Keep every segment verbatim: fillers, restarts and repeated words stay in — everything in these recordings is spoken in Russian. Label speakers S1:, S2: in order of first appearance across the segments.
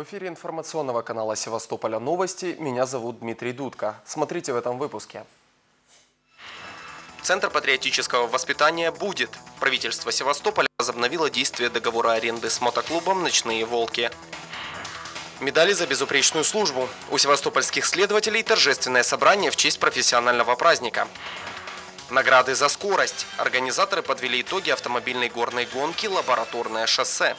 S1: эфире информационного канала Севастополя новости. Меня зовут Дмитрий Дудко. Смотрите в этом выпуске. Центр патриотического воспитания будет. Правительство Севастополя возобновило действие договора аренды с мотоклубом «Ночные волки». Медали за безупречную службу. У севастопольских следователей торжественное собрание в честь профессионального праздника. Награды за скорость. Организаторы подвели итоги автомобильной горной гонки «Лабораторное шоссе».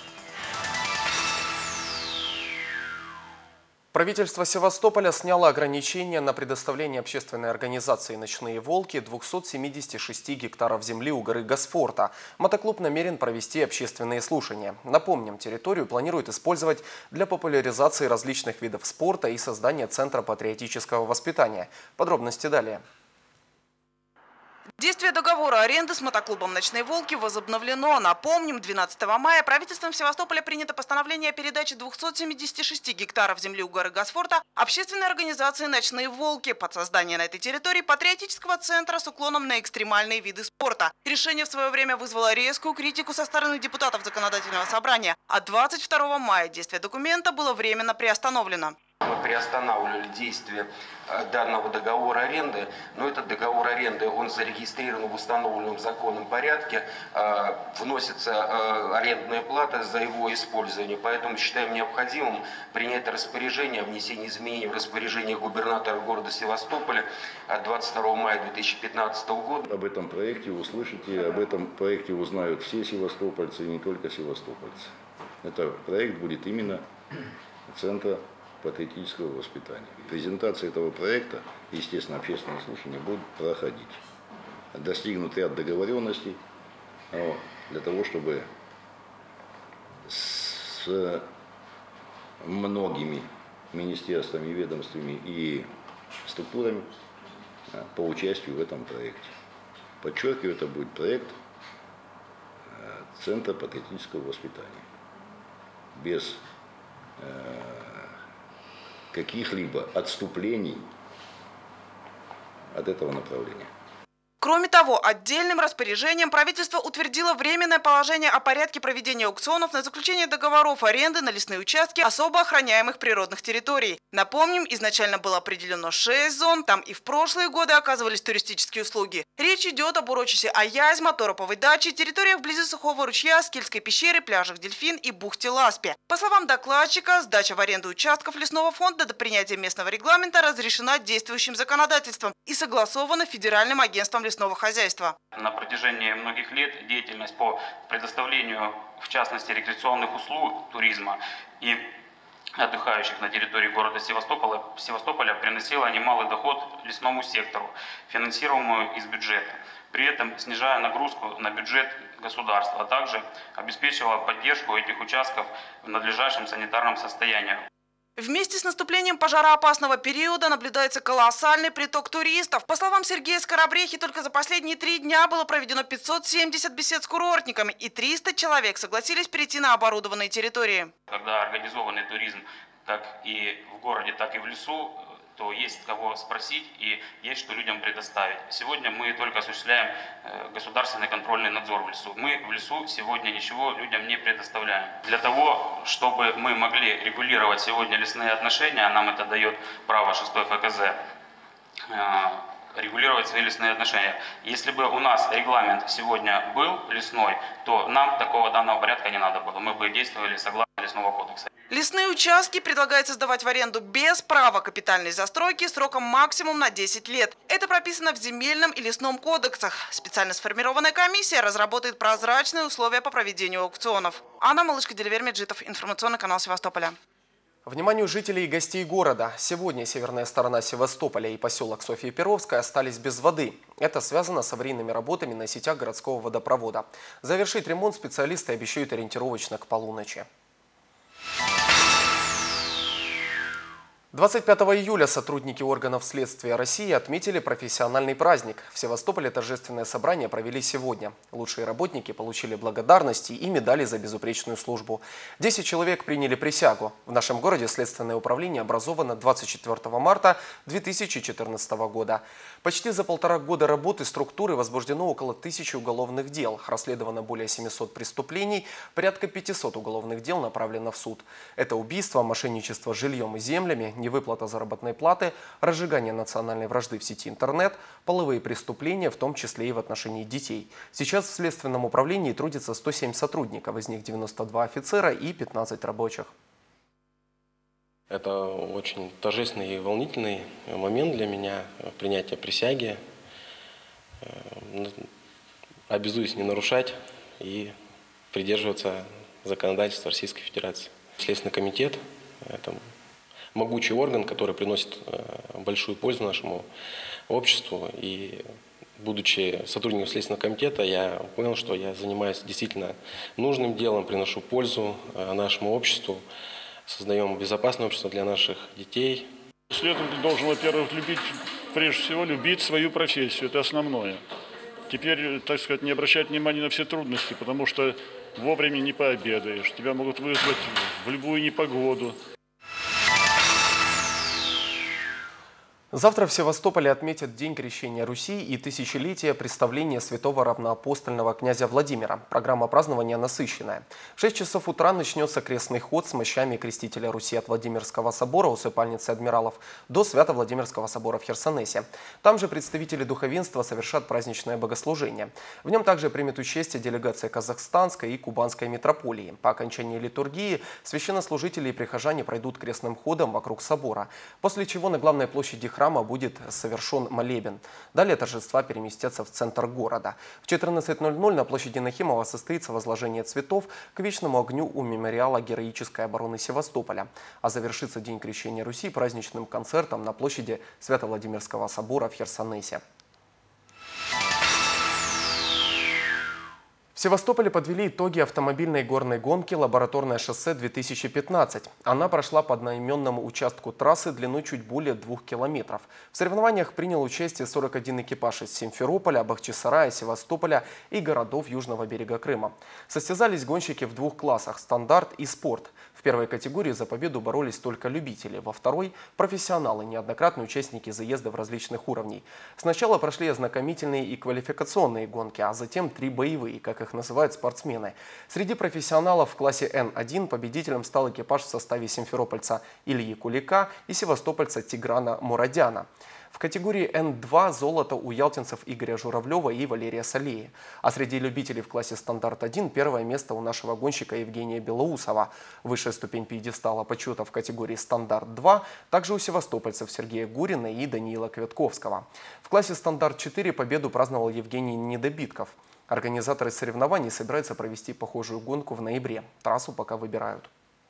S1: Правительство Севастополя сняло ограничения на предоставление общественной организации «Ночные волки» двухсот семидесяти шести гектаров земли у горы Госфорта. Мотоклуб намерен провести общественные слушания. Напомним, территорию планируют использовать для популяризации различных видов спорта и создания Центра патриотического воспитания. Подробности далее.
S2: Действие договора аренды с мотоклубом «Ночные волки» возобновлено. Напомним, двенадцатого мая правительством Севастополя принято постановление о передаче двухсот семидесяти шести гектаров земли у горы Госфорта общественной организации «Ночные волки» под создание на этой территории патриотического центра с уклоном на экстремальные виды спорта. Решение в свое время вызвало резкую критику со стороны депутатов Законодательного собрания. А двадцать второго мая действие документа было временно приостановлено.
S3: Мы приостанавливали действие данного договора аренды, но этот договор аренды, он зарегистрирован в установленном законном порядке, вносится арендная плата за его использование, поэтому считаем необходимым принять распоряжение о внесении изменений в распоряжение губернатора города Севастополя от двадцать второго мая две тысячи пятнадцатого года.
S4: Об этом проекте услышите, об этом проекте узнают все севастопольцы и не только севастопольцы. Это проект будет именно Центра патриотического воспитания. Презентация этого проекта, естественно, общественные слушания будут проходить. Достигнут ряд договоренностей для того, чтобы с многими министерствами, ведомствами и структурами по участию в этом проекте. Подчеркиваю, это будет проект Центра патриотического воспитания. Без каких-либо отступлений от этого направления.
S2: Кроме того, отдельным распоряжением правительство утвердило временное положение о порядке проведения аукционов на заключение договоров аренды на лесные участки особо охраняемых природных территорий. Напомним, изначально было определено шесть зон, там и в прошлые годы оказывались туристические услуги. Речь идет об урочище Аязьма, Тороповой даче, территориях вблизи Сухого ручья, Скильской пещеры, пляжах Дельфин и бухте Ласпи. По словам докладчика, сдача в аренду участков лесного фонда до принятия местного регламента разрешена действующим законодательством и согласована Федеральным агентством лесного хозяйства.
S5: На протяжении многих лет деятельность по предоставлению, в частности, рекреационных услуг туризма и отдыхающих на территории города Севастополя, Севастополя приносила немалый доход лесному сектору, финансируемому из бюджета, при этом снижая нагрузку на бюджет государства, а также обеспечивала поддержку этих участков в надлежащем санитарном состоянии.
S2: Вместе с наступлением пожароопасного периода наблюдается колоссальный приток туристов. По словам Сергея Скоробрехи, только за последние три дня было проведено пятьсот семьдесят бесед с курортниками, и триста человек согласились перейти на оборудованные территории.
S5: Когда организованный туризм как и в городе, так и в лесу, то есть кого спросить и есть что людям предоставить. Сегодня мы только осуществляем государственный контрольный надзор в лесу. Мы в лесу сегодня ничего людям не предоставляем. Для того, чтобы мы могли регулировать сегодня лесные отношения, нам это дает право шестой эф ка зэ, регулировать свои лесные отношения. Если бы у нас регламент сегодня был лесной, то нам такого данного порядка не надо было. Мы бы действовали согласно лесного кодекса.
S2: Лесные участки предлагается сдавать в аренду без права капитальной застройки сроком максимум на десять лет. Это прописано в земельном и лесном кодексах. Специально сформированная комиссия разработает прозрачные условия по проведению аукционов. Анна Малышка-Деливер-Меджитов, информационный канал Севастополя.
S1: Вниманию жителей и гостей города. Сегодня северная сторона Севастополя и поселок Софья-Перовская остались без воды. Это связано с аварийными работами на сетях городского водопровода. Завершить ремонт специалисты обещают ориентировочно к полуночи. двадцать пятого июля сотрудники органов следствия России отметили профессиональный праздник. В Севастополе торжественное собрание провели сегодня. Лучшие работники получили благодарности и медали за безупречную службу. десять человек приняли присягу. В нашем городе следственное управление образовано двадцать четвёртого марта две тысячи четырнадцатого года. Почти за полтора года работы структуры возбуждено около тысячи уголовных дел. Расследовано более семисот преступлений, порядка пятисот уголовных дел направлено в суд. Это убийство, мошенничество с жильем и землями, невыплата заработной платы, разжигание национальной вражды в сети интернет, половые преступления, в том числе и в отношении детей. Сейчас в Следственном управлении трудится сто семь сотрудников, из них девяносто два офицера и пятнадцать рабочих.
S6: Это очень торжественный и волнительный момент для меня, принятие присяги. Обязуюсь не нарушать и придерживаться законодательства Российской Федерации. Следственный комитет – это могучий орган, который приносит большую пользу нашему обществу. И будучи сотрудником Следственного комитета, я понял, что я занимаюсь действительно нужным делом, приношу пользу нашему обществу, создаем безопасное общество для наших детей.
S7: Следователь должен, во-первых, любить, прежде всего, любить свою профессию, это основное. Теперь, так сказать, не обращать внимания на все трудности, потому что вовремя не пообедаешь, тебя могут вызвать в любую непогоду.
S1: Завтра в Севастополе отметят День крещения Руси и тысячелетие представления святого равноапостольного князя Владимира. Программа празднования насыщенная. В шесть часов утра начнется крестный ход с мощами крестителя Руси от Владимирского собора, усыпальницы адмиралов, до Свято-Владимирского собора в Херсонесе. Там же представители духовенства совершат праздничное богослужение. В нем также примет участие делегация казахстанской и кубанской митрополии. По окончании литургии священнослужители и прихожане пройдут крестным ходом вокруг собора, после чего на главной площади храма будет совершен молебен. Далее торжества переместятся в центр города. В четырнадцать ноль ноль на площади Нахимова состоится возложение цветов к вечному огню у мемориала героической обороны Севастополя. А завершится День крещения Руси праздничным концертом на площади Свято-Владимирского собора в Херсонесе. В Севастополе подвели итоги автомобильной горной гонки «Лабораторное шоссе-две тысячи пятнадцать». Она прошла по одноименному участку трассы длиной чуть более двух километров. В соревнованиях принял участие сорок один экипаж из Симферополя, Бахчисарая, Севастополя и городов южного берега Крыма. Состязались гонщики в двух классах – стандарт и спорт. В первой категории за победу боролись только любители, во второй – профессионалы, неоднократные участники заездов различных уровней. Сначала прошли ознакомительные и квалификационные гонки, а затем три боевые, как их называют спортсмены. Среди профессионалов в классе Н один победителем стал экипаж в составе симферопольца Ильи Кулика и севастопольца Тиграна Мурадяна. В категории Н два золото у ялтинцев Игоря Журавлева и Валерия Солеи. А среди любителей в классе стандарт один первое место у нашего гонщика Евгения Белоусова. Высшая ступень пьедестала почета в категории стандарт два также у севастопольцев Сергея Гурина и Даниила Квятковского. В классе стандарт четыре победу праздновал Евгений Недобитков. Организаторы соревнований собираются провести похожую гонку в ноябре. Трассу пока выбирают.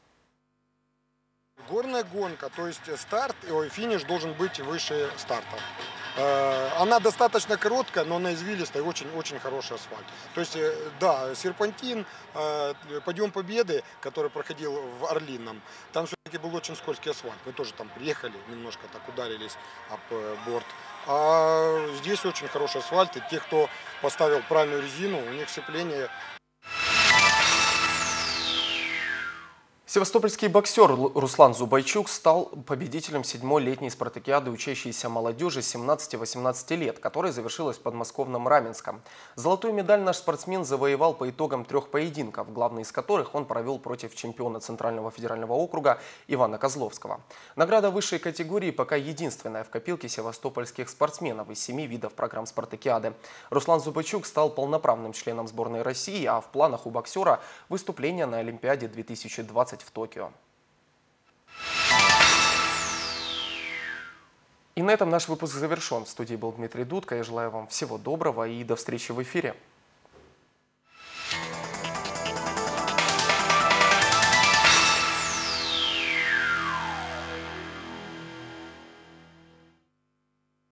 S8: Горная гонка, то есть старт, ой, финиш должен быть выше старта. Она достаточно короткая, но на извилистой очень-очень хороший асфальт. То есть, да, серпантин, подъем Победы, который проходил в Орлином, там все-таки был очень скользкий асфальт. Мы тоже там приехали, немножко так ударились об борт. А здесь очень хороший асфальт, и те, кто поставил правильную резину, у них сцепление.
S1: Севастопольский боксер Руслан Зубайчук стал победителем седьмой летней спартакиады учащейся молодежи семнадцати-восемнадцати лет, которая завершилась в подмосковном Раменском. Золотую медаль наш спортсмен завоевал по итогам трех поединков, главный из которых он провел против чемпиона Центрального федерального округа Ивана Козловского. Награда высшей категории пока единственная в копилке севастопольских спортсменов из семи видов программ спартакиады. Руслан Зубайчук стал полноправным членом сборной России, а в планах у боксера выступление на Олимпиаде две тысячи двадцать в Токио. И на этом наш выпуск завершен. В студии был Дмитрий Дудко. Я желаю вам всего доброго и до встречи в эфире.